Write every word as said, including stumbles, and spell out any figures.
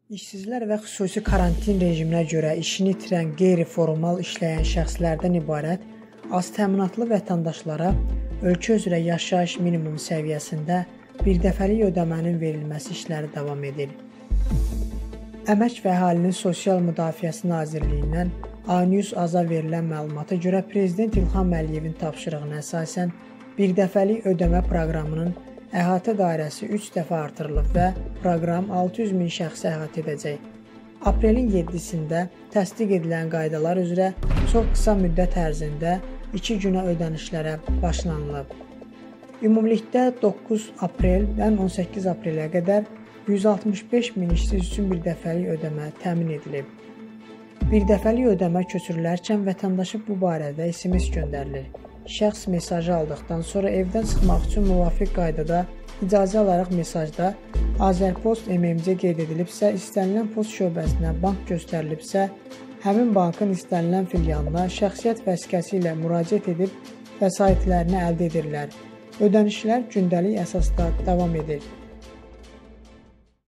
İşsizlər və xüsusi karantin rejiminə görə işini itirən qeyri-formal işləyən şəxslərdən ibarət az təminatlı vətəndaşlara ölkə üzrə yaşayış minimum səviyyəsində birdəfəlik ödəmənin verilməsi işləri davam edir. Əmək və Əhalinin Sosial Müdafiəsi Nazirliyindən A-News A-za verilən məlumata görə Prezident İlham Əliyevin tapşırığına əsasən birdəfəlik ödəmə proqramının əhatə dairəsi üç dəfə artırılıb və proqram altı yüz min şəxsi əhatə edəcək. Aprelin yeddisində təsdiq edilən qaydalar üzrə çox qısa müddət ərzində iki günə ödənişlərə başlanılıb. Ümumilikdə doqquz apreldən on səkkiz aprelə qədər yüz altmış beş min işsiz üçün birdəfəlik ödəmə təmin edilib. Birdəfəlik ödəmə köçürülərkən vətəndaşa bu barədə S M S göndərilir. Şəxs mesajı aldıqdan sonra evdən çıxmaq üçün müvafiq qaydada icazə alaraq mesajda Azərpost M M C qeyd edilibsə, istənilən post şöbəsinə bank göstərilibsə, həmin bankın istənilən filialına şəxsiyyət vəsiqəsi ilə müraciət edib vəsaitlərini əldə edirlər. Ödənişlər gündəlik əsasda davam edir.